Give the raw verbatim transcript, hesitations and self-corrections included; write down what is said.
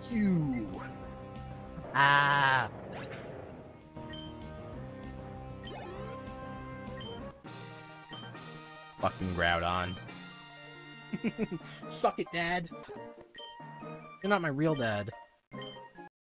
you. Ah. Fucking Groudon. Suck it, Dad. You're not my real dad.